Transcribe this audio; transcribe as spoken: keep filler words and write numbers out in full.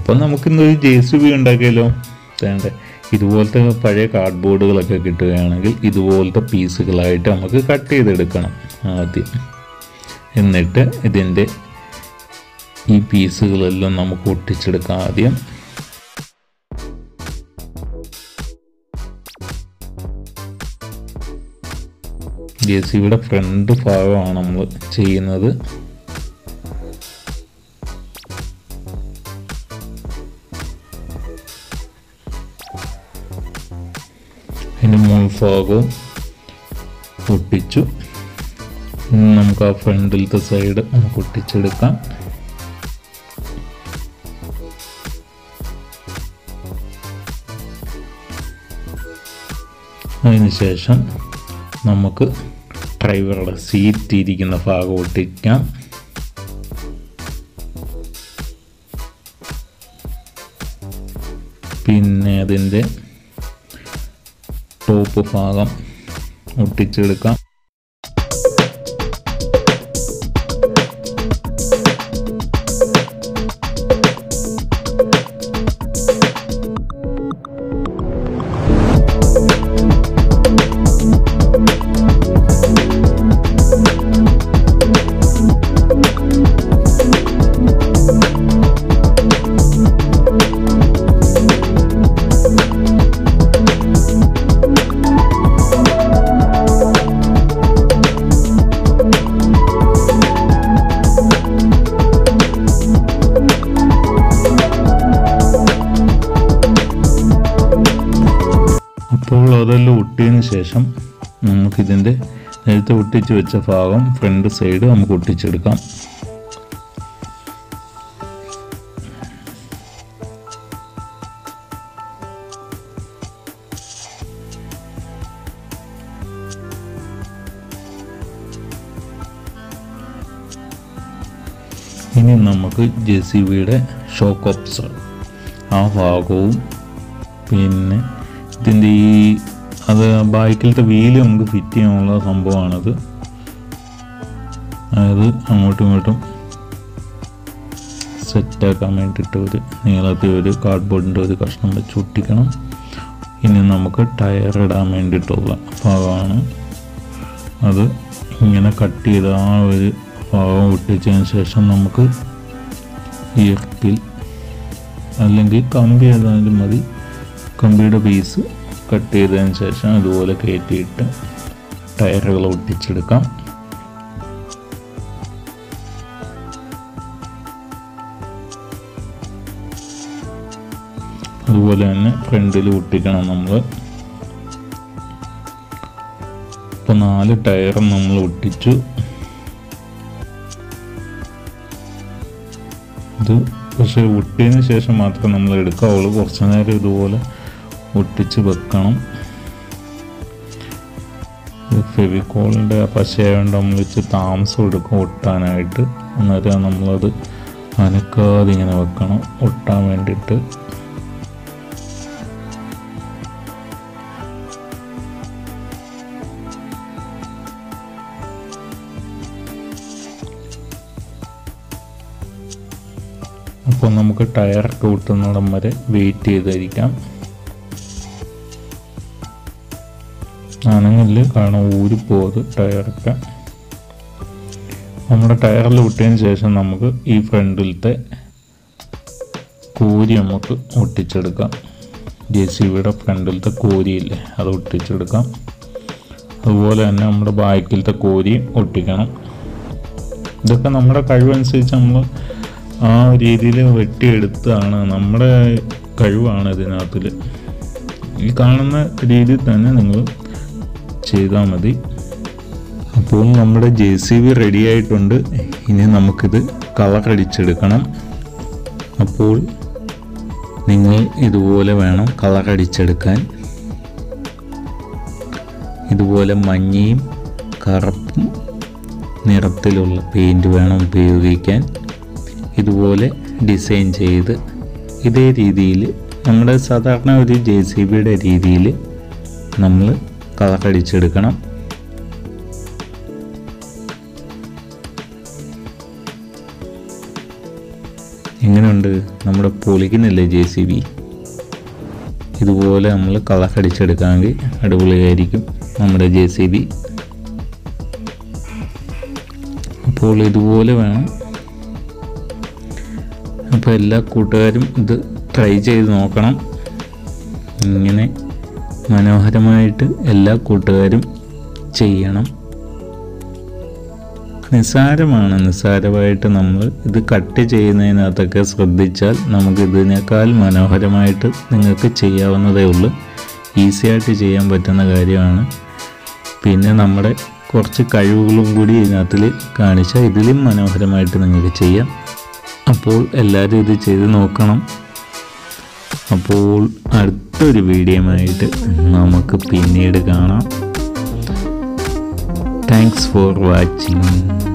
അപ്പം നമുക്കിന്നൊരു J C B ഉണ്ടാക്കിയാലോ. വേണ്ടേ, ഇതുപോലത്തെ പഴയ കാർഡ്ബോർഡുകളൊക്കെ കിട്ടുകയാണെങ്കിൽ ഇതുപോലത്തെ പീസുകളായിട്ട് നമുക്ക് കട്ട് ചെയ്തെടുക്കണം ആദ്യം. എന്നിട്ട് ഇതിൻ്റെ ഈ പീസുകളെല്ലാം നമുക്ക് ഒട്ടിച്ചെടുക്കാം. ആദ്യം ജെ സി ബിയുടെ ഫ്രണ്ട് ഭാഗമാണ് നമ്മൾ ചെയ്യുന്നത്. അതിൻ്റെ മുൻഭാഗവും ഒട്ടിച്ചു. നമുക്ക് ആ ഫ്രണ്ടിലത്തെ സൈഡ് നമുക്ക് ഒട്ടിച്ചെടുക്കാം. അതിനുശേഷം നമുക്ക് ഡ്രൈവറുടെ സീറ്റ് ഇരിക്കുന്ന ഭാഗം ഒട്ടിക്കാം. പിന്നെ അതിൻ്റെ ടോപ്പ് ഭാഗം ഒട്ടിച്ചെടുക്കാം. അപ്പോൾ അതെല്ലാം ഒട്ടിയതിന് ശേഷം നമുക്കിതിൻ്റെ നേരത്തെ ഒട്ടിച്ച് വെച്ച ഭാഗം ഫ്രണ്ട് സൈഡ് നമുക്ക് ഒട്ടിച്ചെടുക്കാം. ഇനി നമുക്ക് ജെ സി ബിയുടെ ഷോക്ക് ഓബ്സർ ആ ഭാഗവും പിന്നെ ഇതിൻ്റെ ഈ അത് ബൈക്കിലത്തെ വീല് നമുക്ക് ഫിറ്റ് ചെയ്യാനുള്ള സംഭവമാണത്. അതായത് അങ്ങോട്ടും ഇങ്ങോട്ടും സെറ്റാക്കാൻ വേണ്ടിയിട്ട് ഒരു നീളത്തിൽ ഒരു കാർഡ്ബോർഡിൻ്റെ ഒരു കഷ്ണം വെച്ച് ഒട്ടിക്കണം. ഇനി നമുക്ക് ടയർ ഇടാൻ വേണ്ടിയിട്ടുള്ള ഭാഗമാണ് അത്. ഇങ്ങനെ കട്ട് ചെയ്ത് ആ ഒരു ഭാഗം ഒട്ടിച്ചതിന് ശേഷം നമുക്ക് ഈർക്കിൽ അല്ലെങ്കിൽ കമ്പി ഏതായാലും മതി, കമ്പിയുടെ പീസ് കട്ട് ചെയ്തതിന് ശേഷം ഇതുപോലെ കയറ്റിയിട്ട് ടയറുകൾ ഒട്ടിച്ചെടുക്കാം. അതുപോലെ തന്നെ ഫ്രണ്ടിൽ ഒട്ടിക്കണം നമ്മൾ. ഇപ്പോൾ നാല് ടയറും നമ്മൾ ഒട്ടിച്ചു. ഇത് പക്ഷേ ഒട്ടിയതിന് ശേഷം മാത്രമേ നമ്മൾ എടുക്കാവുള്ളൂ. കുറച്ച് നേരം ഇതുപോലെ ഒട്ടിച്ച് വെക്കണം. ഫെവിക്കോളിൻ്റെ പശയായതുകൊണ്ട് നമ്മൾ വെച്ച് താമസം എടുക്കും ഒട്ടാനായിട്ട്. അന്നേരം നമ്മളത് അനക്കാതെ ഇങ്ങനെ വെക്കണം ഒട്ടാൻ വേണ്ടിയിട്ട്. അപ്പോൾ നമുക്ക് ടയറൊക്കെ ഒട്ടുന്നിടം വരെ വെയിറ്റ് ചെയ്തിരിക്കാം. ആണെങ്കിൽ കാരണം ഊരിപ്പോത് ടയറൊക്കെ. നമ്മുടെ ടയറിൽ ഒട്ടിയതിന് ശേഷം നമുക്ക് ഈ ഫ്രണ്ടിലത്തെ കോരി നമുക്ക് ഒട്ടിച്ചെടുക്കാം. ജെ സി ബിയുടെ ഫ്രണ്ടിലത്തെ കോരിയില്ലേ അത് ഒട്ടിച്ചെടുക്കാം. അതുപോലെ തന്നെ നമ്മുടെ ബാക്കിലത്തെ കോരി ഒട്ടിക്കണം. ഇതൊക്കെ നമ്മുടെ കഴിവനുസരിച്ച് നമ്മൾ ആ രീതിയിൽ വെട്ടിയെടുത്താണ്, നമ്മുടെ കഴിവാണ് ഇതിനകത്തിൽ. ഈ കാണുന്ന രീതിയിൽ തന്നെ നിങ്ങൾ ചെയ്താൽ മതി. അപ്പോൾ നമ്മുടെ ജെ സി ബി റെഡി ആയിട്ടുണ്ട്. ഇനി നമുക്കിത് കളർ അടിച്ചെടുക്കണം. അപ്പോൾ നിങ്ങൾ ഇതുപോലെ വേണം കളർ അടിച്ചെടുക്കാൻ. ഇതുപോലെ മഞ്ഞയും കറുപ്പും നിറത്തിലുള്ള പെയിൻറ് വേണം ഉപയോഗിക്കാൻ. ഇതുപോലെ ഡിസൈൻ ചെയ്ത് ഇതേ രീതിയിൽ നമ്മുടെ സാധാരണ ഒരു ജെ സി ബിയുടെ രീതിയിൽ നമ്മൾ കളർ അടിച്ചെടുക്കണം. എങ്ങനെയുണ്ട്? നമ്മുടെ പൊളിക്കുന്നില്ലേ ജെ സി ബി? ഇതുപോലെ നമ്മൾ കളർ അടിച്ചെടുക്കാമെങ്കിൽ അടിപൊളിയായിരിക്കും നമ്മുടെ ജെ സി ബി. അപ്പോൾ ഇതുപോലെ വേണം. അപ്പോൾ എല്ലാ കൂട്ടുകാരും ഇത് ട്രൈ ചെയ്ത് നോക്കണം. ഇങ്ങനെ മനോഹരമായിട്ട് എല്ലാ കൂട്ടുകാരും ചെയ്യണം. നിസ്സാരമാണ്. നിസ്സാരമായിട്ട് നമ്മൾ ഇത് കട്ട് ചെയ്യുന്നതിനകത്തൊക്കെ ശ്രദ്ധിച്ചാൽ നമുക്ക് ഇതിനേക്കാൾ മനോഹരമായിട്ട് നിങ്ങൾക്ക് ചെയ്യാവുന്നതേ ഉള്ളൂ. ഈസിയായിട്ട് ചെയ്യാൻ പറ്റുന്ന കാര്യമാണ്. പിന്നെ നമ്മുടെ കുറച്ച് കഴിവുകളും കൂടി ഇതിനകത്തിൽ കാണിച്ചാൽ ഇതിലും മനോഹരമായിട്ട് നിങ്ങൾക്ക് ചെയ്യാം. അപ്പോൾ എല്ലാവരും ഇത് ചെയ്ത് നോക്കണം. അപ്പോൾ അടുത്തൊരു വീഡിയോയുമായിട്ട് നമുക്ക് പിന്നീട് കാണാം. Thanks for watching.